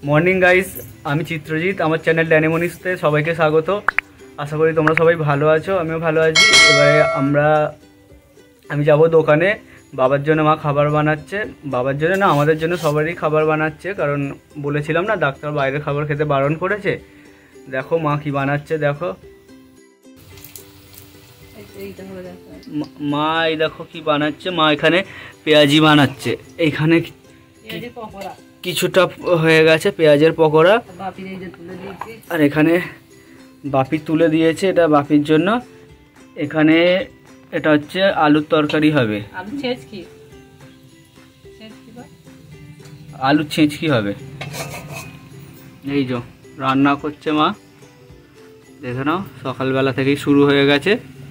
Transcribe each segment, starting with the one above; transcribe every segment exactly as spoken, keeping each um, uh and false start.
Morning guys, আমি চিত্রজিৎ। আমার channel ড্যানিমনিসতে সবাইকে স্বাগত। আশা করি তোমরা সবাই ভালো আছো, আমিও ভালো আছি। এবারে আমরা আমি যাব দোকানে। বাবার জন্য মা খাবার বানাচ্ছে, বাবার জন্য না আমাদের জন্য সবারই খাবার বানাচ্ছে, কারণ বলেছিলাম না ডাক্তার বাইরের খাবার খেতে বারণ করেছে। দেখো মা কি বানাচ্ছে, দেখো মা, এই দেখো কি বানাচ্ছে মা। এখানে পেঁয়াজি বানাচ্ছে, এইখানে কিছুটা হয়ে গেছে পেঁয়াজের পকোড়া, আর এখানে বাপি তুলে দিয়েছে, এটা বাপির জন্য। এখানে এটা হচ্ছে আলুর তরকারি হবে, আলুর ছেঁচকি হবে। এই যে রান্না করছে মা, দেখে নাও সকালবেলা থেকেই শুরু হয়ে গেছে।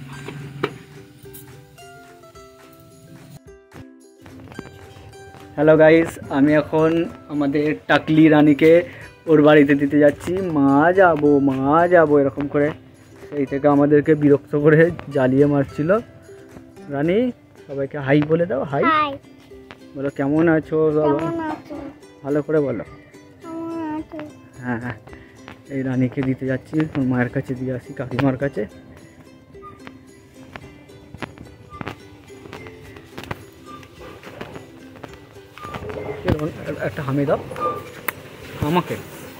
হ্যালো গাইস, আমি এখন আমাদের টাকলি রানীকে ওর বাড়িতে দিতে যাচ্ছি। মা যাবো মা যাবো এরকম করে সেই থেকে আমাদেরকে বিরক্ত করে জ্বালিয়ে মারছিল। রানী সবাইকে হাই বলে দাও। হাই বলো, কেমন আছো সবাই? ভালো করে বলো। হ্যাঁ হ্যাঁ, এই রানীকে দিতে যাচ্ছি, ওর মায়ের কাছে দিয়ে আসি, কাকিমার কাছে। একটা হামি দাও আমাকে,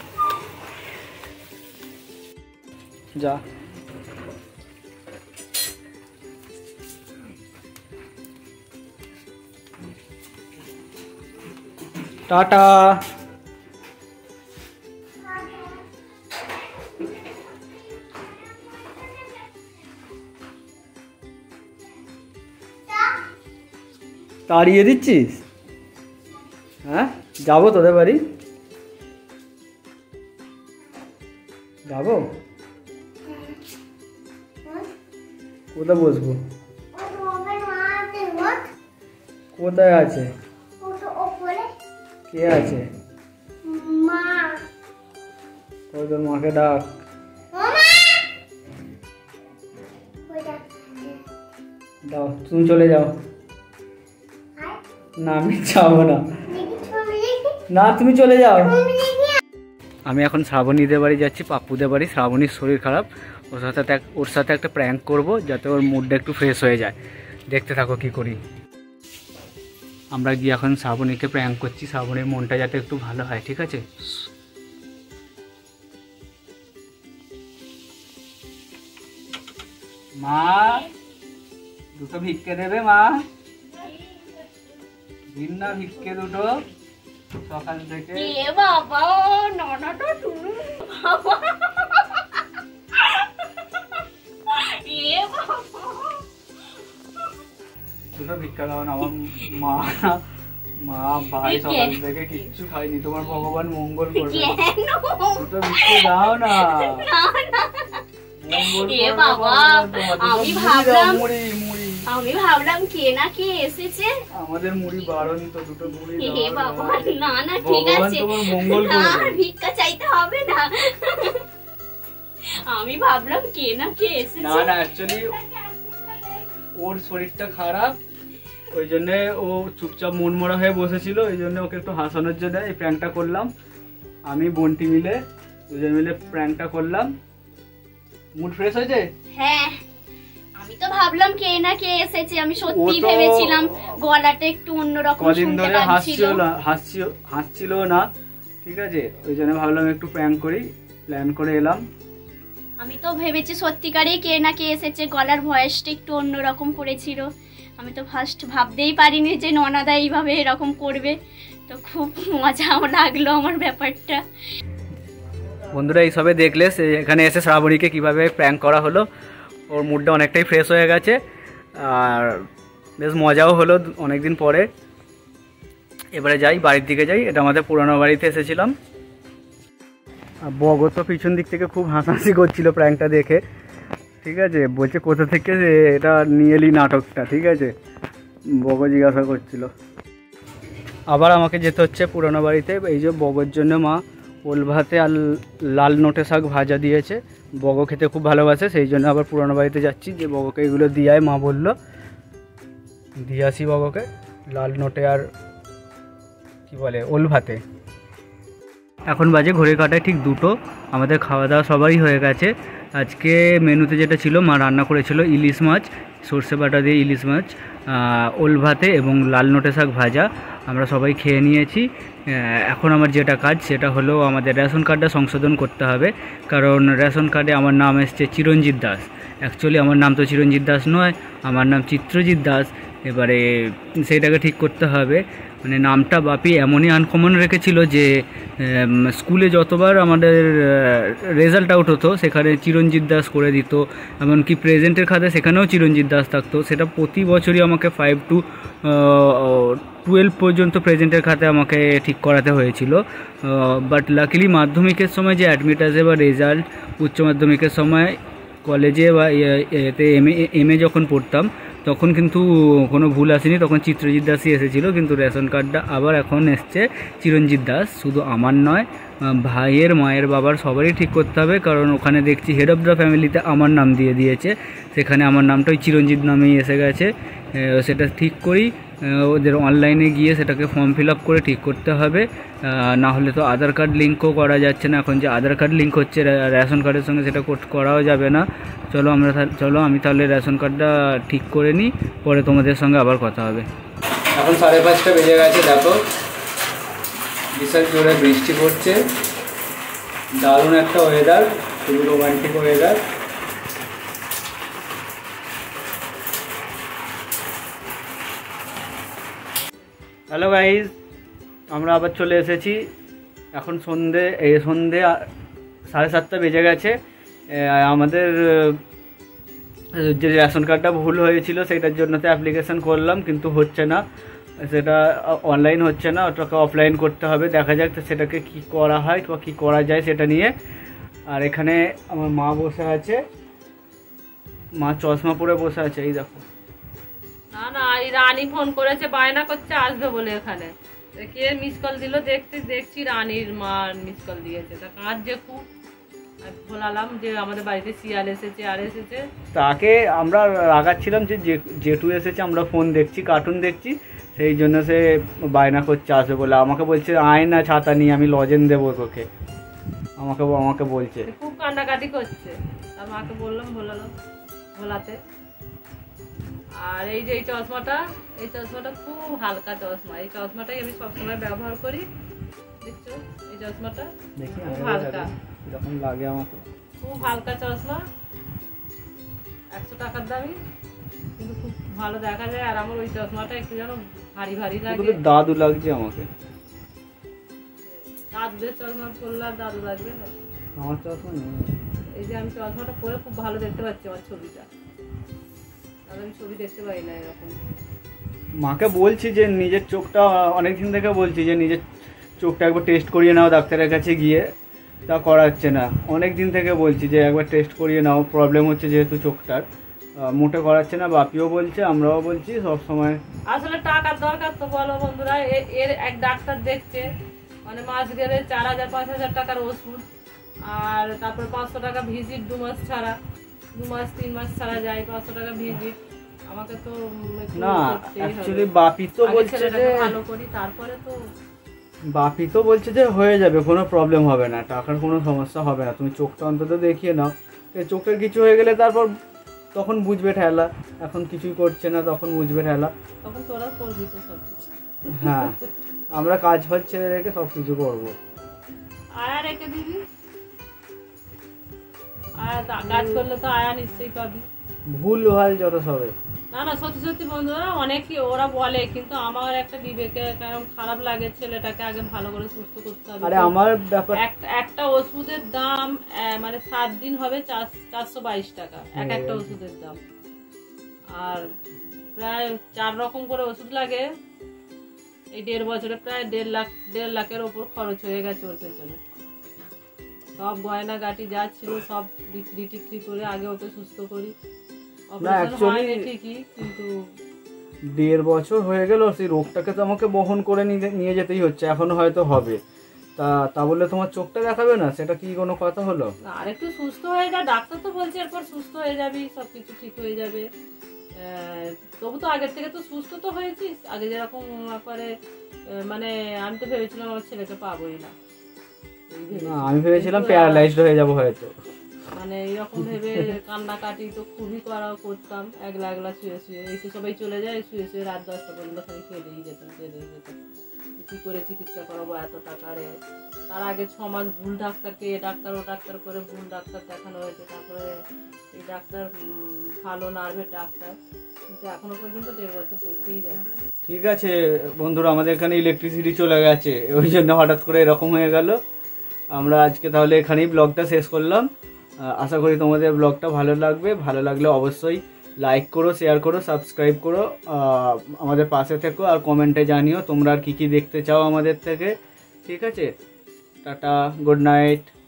যা। টাটা। তাড়িয়ে দিচ্ছিস? হ্যাঁ, যাবো তোদের বাড়ি, যাবো। কোথায় বসবো? কোথায় আছে? কে আছে? তোর মাকে ডাক। দাও, তুমি চলে যাও। না আমি যাবো না, না তুমি চলে যাও। আমি এখন শ্রাবণীদের বাড়ি যাচ্ছি, পাপ্পুদের বাড়ি। শ্রাবণীর শরীর খারাপ, ওর সাথে ওর সাথে একটা প্র্যাঙ্ক করব যাতে ওর মুডটা একটু ফ্রেশ হয়ে যায়। দেখতে থাকো কি করি। আমরা গিয়ে এখন শ্রাবণীকে প্র্যাঙ্ক করছি, শ্রাবণীর মনটা যাতে একটু ভালো হয়, ঠিক আছে? মা দুটো ভিক্ষে দেবে? মা দিন না ভিক্ষে দুটো সকাল থেকে। এ বাবা, ননাটা টুনু বাবা, এ বাবা দুটো ভিক্ষা দাও না। আমার মা মা ভাই সকাল থেকে কিচ্ছু খাইনি, তোমার ভগবান মঙ্গল করবে। দুটো ভিক্ষে দাও না। এ বাবা, আমি ভাবলাম আমি ভাবলাম কে না কে এসেছে। আমাদের মুড়ি বারণ তো, দুটো মুড়ি দাও। এ বাবা, না না ঠিক আছে, তোমার মঙ্গল করবে, ভিক্ষা চাইতে হবে না। আমি ভাবলাম কে না কে এসেছে। না না, অ্যাকচুয়ালি ওর শরীরটা খারাপ, ওই জন্য ও চুপচাপ মনমরা হয়ে বসেছিল, ওই জন্য ওকে একটু হাসানোর জন্য এই প্র্যাঙ্কটা করলাম। আমি বন্টি মিলে দুজন মিলে প্র্যাঙ্কটা করলাম। মুড ফ্রেশ হয়েছে? হ্যাঁ, আমি তো ভাবলাম কে না কে এসেছে, আমি সত্যি ভেবেছিলাম গলাটা একটু অন্যরকম শুনতে পাচ্ছিল, হাসছিল হাসছিল না, ঠিক আছে? ওই জন্য ভাবলাম একটু প্র্যাঙ্ক করি, প্ল্যান করে এলাম। আমি তো ভেবেছি সত্যিকারেই কে না কে এসেছে, গলার ভয়েসটা একটু অন্যরকম করেছিল। আমি তো ফার্স্ট ভাবতেই পারিনি যে ননাদা এইভাবে এরকম করবে, তো খুব মজা লাগলো আমার ব্যাপারটা। বন্ধুরা এইসবে দেখলে এখানে এসে শ্রাবণীকে কিভাবে প্র্যাঙ্ক করা হলো, ওর মুডটা অনেকটাই ফ্রেশ হয়ে গেছে, আর বেশ মজাও হলো অনেকদিন পরে। এবারে যাই, বাড়ির দিকে যাই। এটা আমাদের পুরনো বাড়িতে এসেছিলাম। বগো তো পিছন দিক থেকে খুব হাসাহাসি করছিল প্র্যাঙ্কটা দেখে, ঠিক আছে? বলছে কোথা থেকে এটা নিয়ে এলি নাটকটা, ঠিক আছে? বগো জিজ্ঞাসা করছিল। আবার আমাকে যেতে হচ্ছে পুরনো বাড়িতে। এই যে বগোর জন্য মা ওল ভাতে আর লাল নোটে শাক ভাজা দিয়েছে। বগো খেতে খুব ভালোবাসে, সেই জন্য আবার পুরনো বাড়িতে যাচ্ছি যে বগোকে এগুলো দিয়ে মা বলল দিয়ে আসি বগোকে লাল নোটে আর কি বলে ওল ভাতে। এখন বাজে ঘড়ি কাটায় ঠিক দুটো। আমাদের খাওয়া দাওয়া সবারই হয়ে গেছে। আজকে মেনুতে যেটা ছিল, মা রান্না করেছিল ইলিশ মাছ, সর্ষে বাটা দিয়ে ইলিশ মাছ, ওল ভাতে এবং লাল নোটে শাক ভাজা। আমরা সবাই খেয়ে নিয়েছি। এখন আমার যেটা কাজ সেটা হলো আমাদের রেশন কার্ডটা সংশোধন করতে হবে, কারণ রেশন কার্ডে আমার নাম এসছে চিরঞ্জিত দাস। অ্যাকচুয়ালি আমার নাম তো চিরঞ্জিত দাস নয়, আমার নাম চিত্রজিৎ দাস। এবারে সেইটাকে ঠিক করতে হবে। মানে নামটা বাপি এমনই আনকমন রেখেছিল যে স্কুলে যতবার আমাদের রেজাল্ট আউট হতো সেখানে চিরঞ্জিত দাস করে দিত, এমনকি প্রেজেন্টের খাতায় সেখানেও চিরঞ্জিত দাস থাকতো। সেটা প্রতি বছরই আমাকে ফাইভ টু টুয়েলভ পর্যন্ত প্রেজেন্টের খাতায় আমাকে ঠিক করাতে হয়েছিল। বাট লাকিলি মাধ্যমিকের সময় যে অ্যাডমিট আসে বা রেজাল্ট, উচ্চ মাধ্যমিকের সময় কলেজে বা এতে এম এ এম এ যখন পড়তাম তখন কিন্তু কোনো ভুল আসেনি, তখন চিত্রজিৎ দাসই এসেছিলো। কিন্তু রেশন কার্ডটা আবার এখন এসছে চিরঞ্জিত দাস। শুধু আমার নয়, ভাইয়ের, মায়ের, বাবার সবারই ঠিক করতে হবে, কারণ ওখানে দেখছি হেড অফ দ্য ফ্যামিলিতে আমার নাম দিয়ে দিয়েছে, সেখানে আমার নামটা ওই চিরঞ্জিত নামেই এসে গেছে। সেটা ঠিক করি, ওদের অনলাইনে গিয়ে সেটাকে ফর্ম ফিল আপ করে ঠিক করতে হবে। না হলে তো আধার কার্ড লিঙ্কও করা যাচ্ছে না। এখন যে আধার কার্ড লিঙ্ক হচ্ছে রেশন কার্ডের সঙ্গে, সেটা করাও যাবে না। চলো আমরা চলো আমি তাহলে রেশন কার্ডটা ঠিক করে নিই, পরে তোমাদের সঙ্গে আবার কথা হবে। এখন সাড়ে পাঁচটা বেজে গেছে, দেখো বিশাল জোরে বৃষ্টি পড়ছে। দারুণ একটা ওয়েদার, খুবই রোমান্টিক ওয়েদার। হ্যালো গাইজ, আমরা আবার চলে এসেছি। এখন সন্ধে এই সন্ধে সাড়ে সাতটা বেজে গেছে। আমাদের যে রেশন কার্ডটা ভুল হয়েছিল সেটার জন্য তো অ্যাপ্লিকেশান করলাম, কিন্তু হচ্ছে না, সেটা অনলাইন হচ্ছে না, ওটাকে অফলাইন করতে হবে। দেখা যাক সেটাকে কি করা হয় বা কী করা যায় সেটা নিয়ে। আর এখানে আমার মা বসে আছে, মা চশমা পরে বসে আছে, এই দেখো। না না, এই রানী ফোন করেছে, বায়না করছে আসবে বলে। এখানে কে মিস কল দিল দেখতে দেখছি, রানীর মা মিস কল দিয়েছে। তা কাজ যে খুব বলালাম যে আমাদের বাড়িতে শিয়াল এসেছে আর এসেছে, তাকে আমরা রাগাচ্ছিলাম যে জেঠু এসেছে, আমরা ফোন দেখছি, কার্টুন দেখছি, সেই জন্য সে বায়না করছে আসবে বলে। আমাকে বলছে আয় না ছাতা নিয়ে, আমি লজেন দেবো তোকে, আমাকে আমাকে বলছে। খুব কান্নাকাটি করছে। তার মাকে বললাম বলালাম ভোলাতে। আর এই যে এই চশমাটা, এই চশমাটা খুব হালকা চশমা। এই চশমাটাই আমি সবসময় ব্যবহার করি, দেখছো এই চশমাটা খুব হালকা, এরকম লাগে আমাকে। খুব হালকা চশমা, একশো টাকার দামি, কিন্তু খুব ভালো দেখা যায়। আর আমার ওই চশমাটা একটু যেন ভারী ভারী লাগে। দাদু লাগছে আমাকে। দাদুদের চশমা পরলে আর দাদু লাগবে না? আমার চশমা নেই। এই যে আমি চশমাটা পরে খুব ভালো দেখতে পাচ্ছি আমার ছবিটা, আমি ছবি দেখতে পাই না এরকম। মাকে বলছি যে নিজের চোখটা, অনেকদিন থেকে বলছি যে নিজের চোখটা একবার টেস্ট করিয়ে নাও ডাক্তারের কাছে গিয়ে, তা করাচ্ছে না। অনেক দিন থেকে বলছি যে একবার টেস্ট করিয়ে নাও, প্রবলেম হচ্ছে যেহেতু চোখটার, মোটে করাচ্ছে না। বাপিও বলছে, আমরাও বলছি সব সময়। আসলে টাকার দরকার তো বলো বন্ধুরা। এর এক ডাক্তার দেখছে, মানে মাস গেলে চার হাজার পাঁচ হাজার টাকার ওষুধ, আর তারপর পাঁচশো টাকা ভিজিট দু মাস ছাড়া, দু মাস তিন মাস ছাড়া যায় পাঁচশো টাকা ভিজিট। আমাকে তো না, অ্যাকচুয়ালি বাপি তো বলছে যে ভালো করি, তারপরে তো বাপি তো বলছে যে হয়ে যাবে, কোনো প্রবলেম হবে না, টাকার কোনো সমস্যা হবে না, তুমি চোখটা অন্তত দেখিয়ে নাও। চোখের কিছু হয়ে গেলে তারপর তখন বুঝবে ঠেলা, এখন কিছুই করছে না, তখন বুঝবে ঠেলা, তখন তোরা করবি তো সব। হ্যাঁ, আমরা কাজ ফাজ ছেড়ে রেখে সব কিছু করবো। আয়া রেখে দিবি, আয়া কাজ করলে তো আয়া নিশ্চয়ই পাবি। ভুল ভাল যত সবে। না না, সত্যি সত্যি বন্ধুরা, অনেকে ওরা বলে, কিন্তু আমার একটা বিবেকে কারণ খারাপ লাগে, ছেলেটাকে আগে ভালো করে সুস্থ করতে হবে। আরে আমার ব্যাপার, একটা ওষুধের দাম মানে সাত দিন হবে চারশো বাইশ টাকা এক একটা ওষুধের দাম, আর প্রায় চার রকম করে ওষুধ লাগে। এই দেড় বছরে প্রায় দেড় লাখ দেড় লাখের ওপর খরচ হয়ে গেছে ওর পেছনে। সব গয়না গাটি যা ছিল সব বিক্রি টিক্রি করে আগে ওকে সুস্থ করি। ঠিকই, কিন্তু দেড় বছর হয়ে গেল, সেই রোগটাকে তো আমাকে বহন করে নিয়ে যেতেই হচ্ছে, এখনো হয়তো হবে। তা তা বললে তোমার চোখটা দেখাবে না, সেটা কি কোনো কথা হলো? আর একটু সুস্থ হয়ে যা, ডাক্তার তো বলছে এরপর সুস্থ হয়ে যাবি, সবকিছু ঠিক হয়ে যাবে। তবু তো আগের থেকে তো সুস্থ তো হয়েছিস। আগে যেরকম করে মানে আমি তো ভেবেছিলাম আমার ছেলেকে পাবোই না, না আমি ভেবেছিলাম প্যারালাইজড হয়ে যাব হয়তো, মানে এরকম ভেবে কান্নাকাটি তো খুবই করা করতাম, একলা একলা শুয়ে শুয়ে। এই তো সবাই চলে যায়, শুয়ে শুয়ে রাত দশটা পর্যন্ত খালি কেঁদেই যেতাম কেঁদেই যেতাম কি করে চিকিৎসা করাবো এত টাকারে। তার আগে ছ মাস ভুল ডাক্তারকে এ ডাক্তার ও ডাক্তার করে ভুল ডাক্তার দেখানো হয়েছে, তারপরে এই ডাক্তার ভালো নার্ভের ডাক্তার, কিন্তু এখনো পর্যন্ত দেড় বছর দেখতেই যাচ্ছে। ঠিক আছে বন্ধুরা, আমাদের এখানে ইলেকট্রিসিটি চলে গেছে, ওই জন্য হঠাৎ করে এরকম হয়ে গেল। আমরা আজকে তাহলে এখানেই ব্লগটা শেষ করলাম। আশা করি তোমাদের ব্লগটা ভালো লাগবে, ভালো লাগলে অবশ্যই লাইক করো, শেয়ার করো, সাবস্ক্রাইব করো, আমাদের পাশে থেকো, আর কমেন্টে জানিও তোমরা আর কী কী দেখতে চাও আমাদের থেকে। ঠিক আছে, টাটা, গুড নাইট।